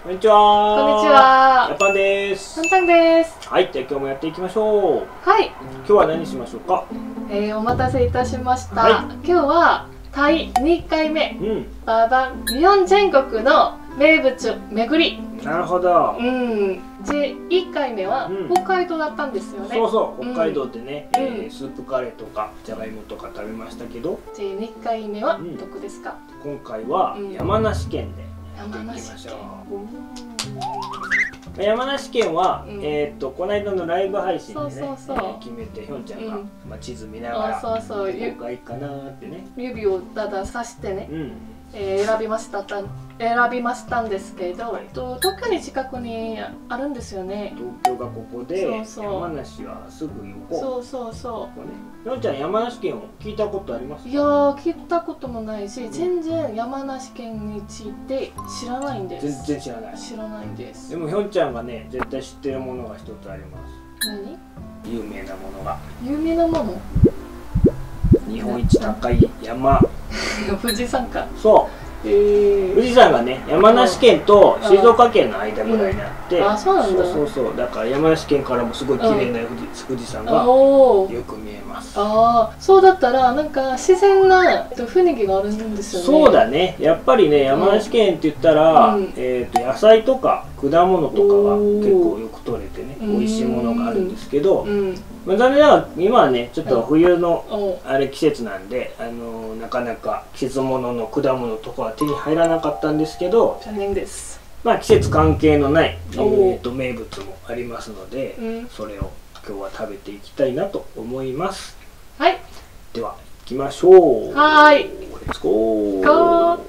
こんにちは。 こんにちは。 やっぱんです。 さんちゃんです。 はい、じゃあ今日もやっていきましょう。 はい。 今日は何しましょうか。 お待たせいたしました。 はい、 今日はタイ2回目。ババン日本全国の名物巡り。 なるほど。 で1回目は北海道だったんですよね。 そうそう、北海道でね、スープカレーとかじゃがいもとか食べましたけど。 で2回目はどこですか。 今回は山梨県でやっていきましょう。山梨県は、この間のライブ配信でね決めて、ひょんちゃんが、地図見ながらここがいいかなってね、 指をたださしてね、選びましたんですけど、東京に近くにあるんですよね。 東京がここで、山梨はすぐ横。そうひょんちゃん、山梨県を聞いたことありますか。 いやー、聞いたこともないし、全然山梨県について知らないんです。 全然知らないんです。 でもひょんちゃんがね、絶対知ってるものが一つあります。 何？ 有名なものが。 有名なもの？ 日本一高い山。 富士山か。 そう。富士山がね、山梨県と静岡県の間ぐらいにあって、そうだから山梨県からもすごい綺麗な富士山がよく見えます。 そうだったらなんか自然な雰囲気があるんですよね。 そうだね、やっぱりね、山梨県って言ったら野菜とか果物とかが結構よく取れてね、美味しいものがあるんですけど、残念ながら今はね、ちょっと冬の季節なんで、なかなか季節物の果物とかは手に入らなかったんですけど、 残念です。 まあ季節関係のない名物もありますので、それを今日は食べていきたいなと思います。 はい、 では行きましょう。 はい、 レッツゴー。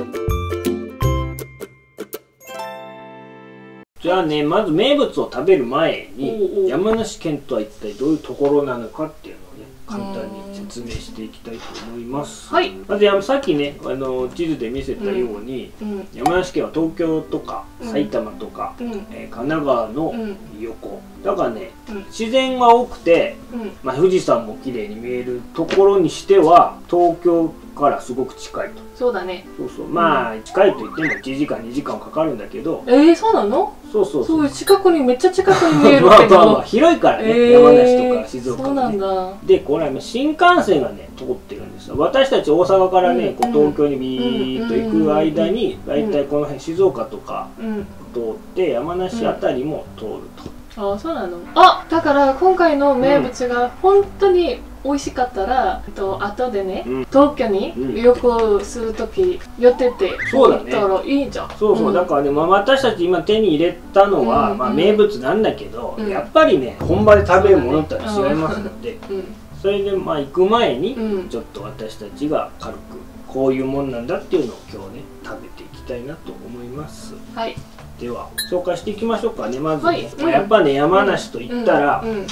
じゃあね、まず名物を食べる前に山梨県とは一体どういうところなのかっていうのをね、簡単に説明していきたいと思います。まずさっきね、地図で見せたように、山梨県は東京とか埼玉とか神奈川の横だからね、自然が多くて、富士山も綺麗に見えるところにしては東京からすごく近いと。 そうだね。 まあ近いと言っても1時間2時間かかるんだけど。 そうなの？ そう近くにめっちゃ近くに見えるけど広いからね、山梨とか静岡もね。でこれ新幹線がね通ってるんですよ。私たち大阪からね東京にビーッと行く間にだいたいこの辺静岡とか通って山梨あたりも通ると。 そうなの。だから今回の名物が本当に美味しかったら、後でね、東京に旅行するとき寄ってて行ったらいいじゃん。 だからね、私たち今手に入れたのは名物なんだけど、やっぱりね本場で食べるものとは違いますので、それで行く前にちょっと私たちが軽くこういうもんなんだっていうのを今日ね食べていきたいなと思います。では紹介していきましょうかね。まずね、やっぱね山梨といったらこれです。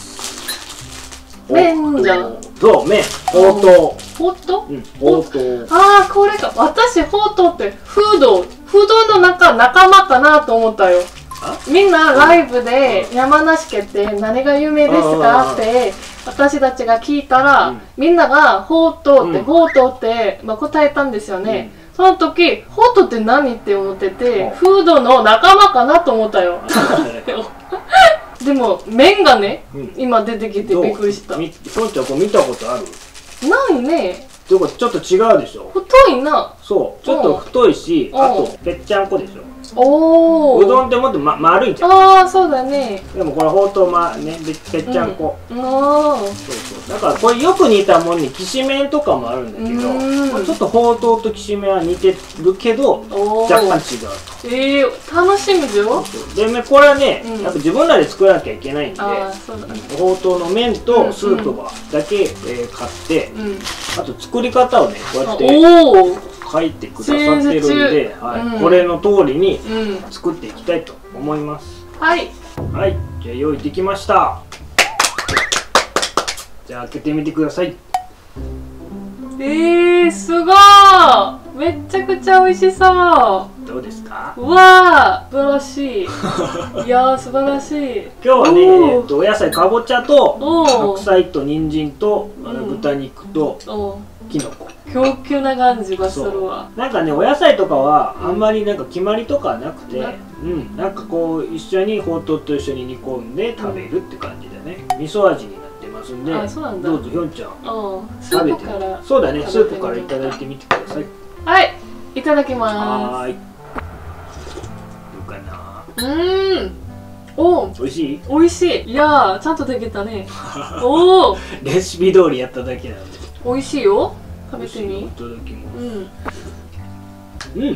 麺じゃん。 そう、麺。ほうとう。 ほうとう？ ほうとう。 これか。私ほうとうってフードの仲間かなと思ったよ。みんなライブで山梨県って何が有名ですかって私たちが聞いたら、みんながほうとうって答えたんですよね。その時ほうとうって何って思ってて、フードの仲間かなと思ったよ。でも麺がね、今出てきてびっくりした。 ひょんちゃんこれ見たことある？ ないね。 ちょっと違うでしょ。 太いな。 そう、ちょっと太いし、あとぺっちゃんこでしょ。うどんってもっと丸いじゃん。 そうだね。 でもこれほうとうぺっちゃんこ。だからこれよく似たもんにきしめんとかもあるんだけど、ちょっとほうとうときしめんは似てるけど若干違うと。楽しみだよ。 でこれはね、やっぱ自分らで作らなきゃいけないんで、ほうとうの麺とスープだけ買って、あと作り方をねこうやって書いてくださってるんで、これの通りに作っていきたいと思います。はい、じゃあ用意できました。じゃあ開けてみてください。 すごい、めっちゃくちゃ美味しそう。 どうですか？ うわー、素晴らしい。いやー、素晴らしい。 今日はね、お野菜かぼちゃと白菜と人参と豚肉とキノコ高級な感じがするわ。 なんかね、お野菜とかはあんまりなんか決まりとかなくて、なんかこう一緒にほうとうと一緒に煮込んで食べるって感じだね。味噌味になってますんで、どうぞひょんちゃん食べて。そうだね、スープからいただいてみてください。 はい、いただきます。 はーい。どうかな。 おお、 美味しい？ 美味しい。いやー、ちゃんとできたね。おお、 レシピ通りやっただけなんで。 美味しいよ。食べてみ。 いただきます。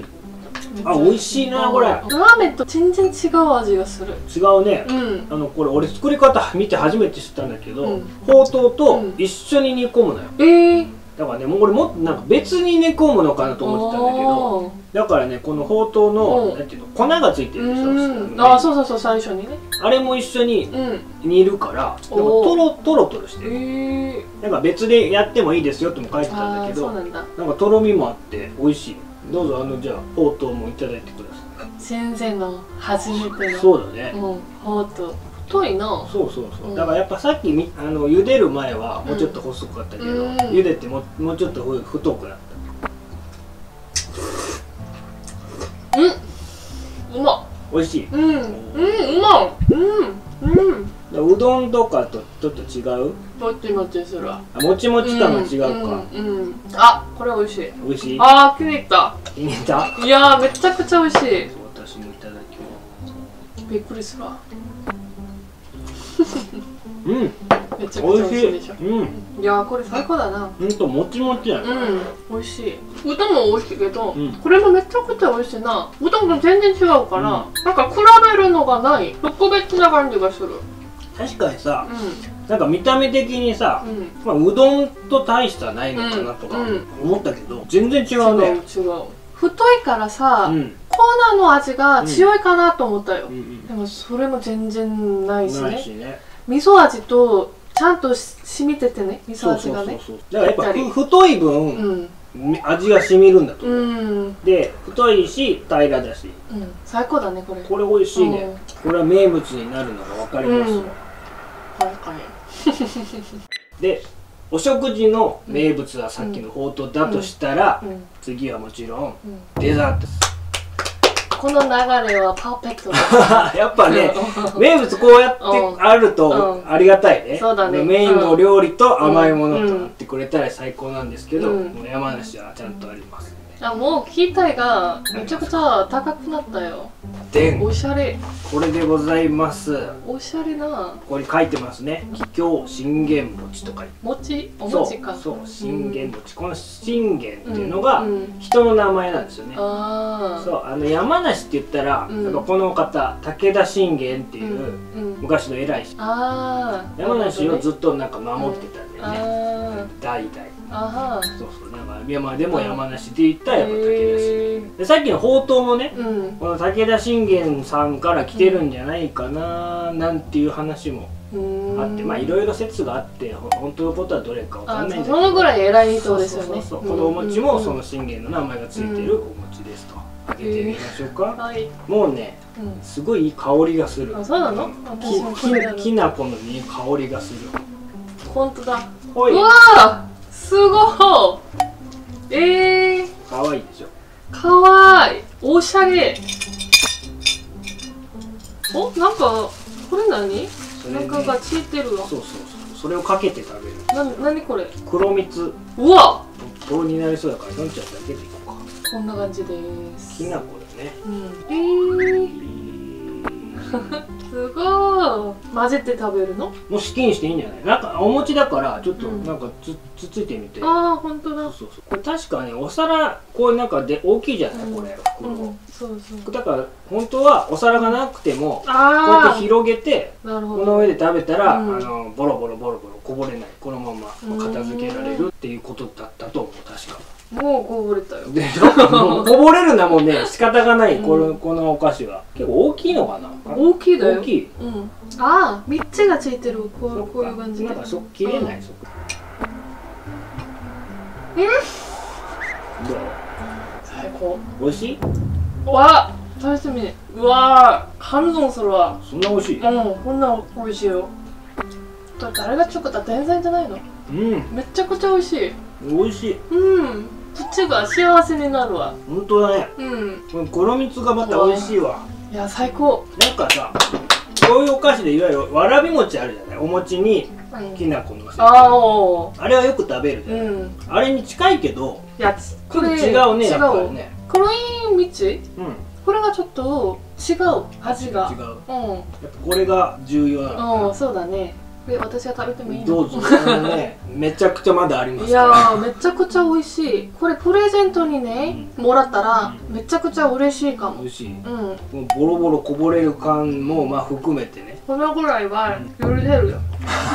あ、美味しいなこれ。ラーメンと全然違う味がする。 違うね。これ俺作り方見て初めて知ったんだけど、ほうとうと一緒に煮込むのよ。だからね、もう俺もっとなんか別に煮込むのかなと思ってたんだけど、だからね、このほうとうのなんていうの、粉がついてるでしょ。 あ、そうそうそう、最初にね。あれも一緒に煮るからトロトロしてる。なんか別でやってもいいですよっても書いてたんだけど、なんかとろみもあって美味しい。どうぞじゃあほうとうもいただいてください。 先生の初めての。 そうだね。 ほうとう太いな。 そうそうそう。だからやっぱさっき茹でる前はもうちょっと細かったけど、茹でてもうちょっと太くなった。 うまっ。 美味しい。 うまっ。 うどんとかとちょっと違う？ もちもちするわ。 もちもち感が違うか。 あ、これ美味しい。 美味しい？ あー、気に入った。 気に入った？ いやー、めちゃくちゃ美味しい。 私もいただきます。 びっくりするわ。めちゃくちゃ美味しいでしょ。いやー、これ最高だな。 もちもちやね。 美味しい。うどんも美味しいけど、これもめちゃくちゃ美味しいな。うどんと全然違うから、なんか比べるのがない。特別な感じがする。 確かにさ、なんか見た目的にさ、うどんと大差ないのかなとか思ったけど、全然違うね。 違う。太いからさ、コーナーの味が強いかなと思ったよ。でもそれも全然ないしね。味噌味とちゃんと染みててね、味噌味がね。 だからやっぱ太い分味が染みるんだと思う。で、太いし平らだし。 最高だねこれ。 これ美味しいね。これは名物になるのが分かりますわ。で、お食事の名物はさっきのほうとうだとしたら、次はもちろんデザート。 この流れはパーフェクトだ。やっぱね、名物こうやってあるとありがたいね。 そうだね。 メインの料理と甘いものとなってくれたら最高なんですけど、山梨はちゃんとあります。 もう期待がめちゃくちゃ高くなったよ。おしゃれ。 これでございます。 おしゃれな。 ここに書いてますね。桔梗信玄餅とか。 餅、お餅か。 そう、信玄餅。この信玄っていうのが人の名前なんですよね。そう、山梨って言ったら、この方武田信玄っていう昔の偉い人。山梨をずっとなんか守ってたんだよね。代々。そうそう、なんか山でも山梨で言ったらやっぱ武田信玄で、さっきのほうとうもね、この武田信玄さんから来てるんじゃないかななんていう話もあって、まあいろいろ説があって本当のことはどれかわかんないんだけど、 そのぐらい偉い人ですよね。 このお餅もその信玄の名前がついてるお餅ですと。開けてみましょうか。もうね、すごいいい香りがする。 そうなの？ きな粉のいい香りがする。 本当だ。うわー、すごい。 かわいいでしょ。 かわいい。おしゃれ。お、なんかこれ何？なんかがついてるわ。 そう。それをかけて食べる。 何これ？ 黒蜜。 うわ。 ボロになりそうだからどんちゃんだけでいこうか。 こんな感じです。 きな粉だね。 すごい。混ぜて食べるの？ もう好きにしていいんじゃない？なんかお餅だからちょっとなんかつついてみて。 ああ、本当だ。 そう。これ確かね、お皿こうなんかで大きいじゃないこれ袋。 そう。 だから本当はお皿がなくてもこうやって広げてこの上で食べたらボロボロこぼれない、このまま片付けられるっていうことだったと思う。確か。 もうこぼれたよ。 でしょ。もうこぼれるなもんね、仕方がない。このお菓子は結構大きいのかな。 大きいだよ。 大きい。 ああ、3つがついてる。こういう感じで。 なんか切れない。どう？ 最高。 美味しい？ わ、食べてみて。うわー、感動するわ。 そんな美味しい？ こんな美味しいよ。誰が作った天才じゃないの？めちゃくちゃ美味しい。 美味しい。 口が幸せになるわ。 本当だね。この黒蜜がまた美味しいわ。 いや最高。 なんかさ、こういうお菓子でいわゆるわらび餅あるじゃない。お餅にきな粉のせて、あれはよく食べるじゃん。あれに近いけど、ちょっと違うね、やっぱりね。 黒い蜜、これがちょっと違う、味が。 違う。やっぱこれが重要なの。 そうだね。私が食べてもいいの？ どうぞ。めちゃくちゃまだあります。 いやー、めちゃくちゃ美味しい。これプレゼントにね、もらったらめちゃくちゃ嬉しいかも。 美味しい。ボロボロこぼれる感もまあ含めてね。 このぐらいは許せるよ。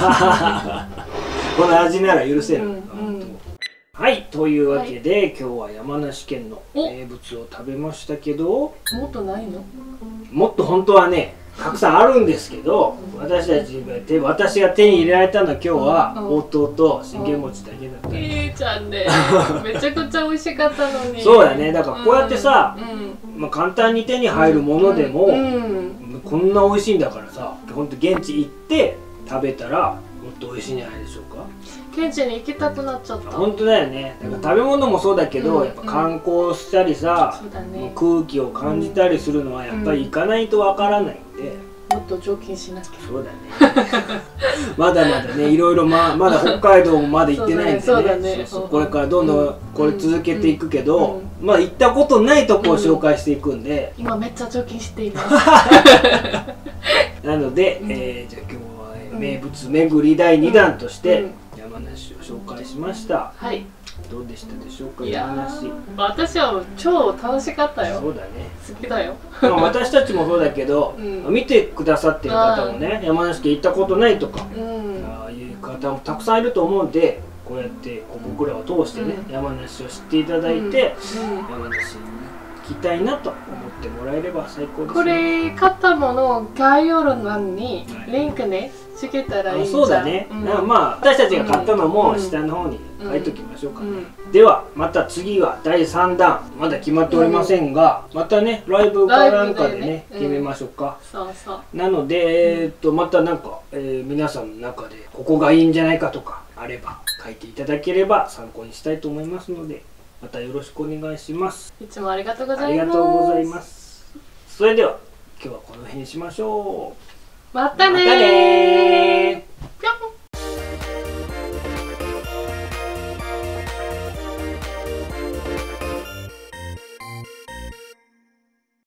この味なら許せる。はい、というわけで今日は山梨県の名物を食べましたけど、 もっとないの？ もっと本当はね、たくさんあるんですけど、私が手に入れられたのは今日はほうとうと信玄餅だけだった。 ちゃんでめちゃくちゃ美味しかったのに。 そうだね。だからこうやってさ、簡単に手に入るものでもこんな美味しいんだからさ、ほんと現地行って食べたらもっと美味しいんじゃないでしょうか。 現地に行きたくなっちゃった。 本当だよね。だから食べ物もそうだけど、やっぱ観光したりさ、空気を感じたりするのはやっぱり行かないとわからないんで、 もっと条件しなきゃ。 そうだね。まだまだね、いろいろまだ北海道もまだ行ってないんでね。これからどんどんこれ続けていくけど、まあ行ったことないとこを紹介していくんで。 今めっちゃ条件しています。 なので、じゃあ今日は名物巡り第2弾として山梨を紹介しました。はい。どうでしたでしょうか、山梨。 私は超楽しかったよ。 そうだね。 好きだよ。 私たちもそうだけど、見てくださってる方もね、山梨県行ったことないとか、ああいう方もたくさんいると思うんで、こうやって僕らを通してね、山梨を知っていただいて、山梨に行きたいなと思ってもらえれば最高ですね。 これ買ったものを概要欄にリンクね、つけたらいいじゃん。 そうだね。まあ私たちが買ったのも下の方に書いときましょうかね。ではまた次は第3弾、まだ決まっておりませんが、またねライブかなんかでね決めましょうか。 そうそう。 なのでまたなんか皆さんの中でここがいいんじゃないかとかあれば書いていただければ参考にしたいと思いますので、またよろしくお願いします。 いつもありがとうございます。 ありがとうございます。それでは今日はこの辺にしましょう。 またねー。